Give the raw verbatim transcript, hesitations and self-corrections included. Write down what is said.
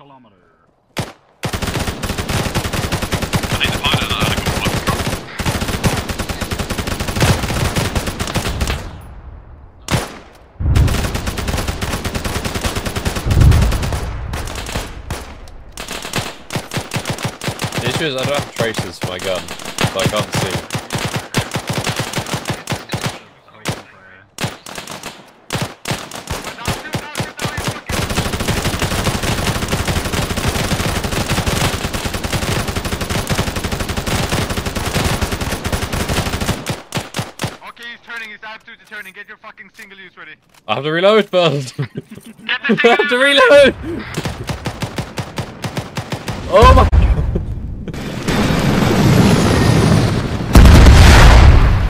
kilometer. I need to find another helicopter. The issue is I don't have traces for my gun, so I can't see. He's absolutely turning. Get your fucking single use ready. I have to reload first. Get the I have to reload. Oh my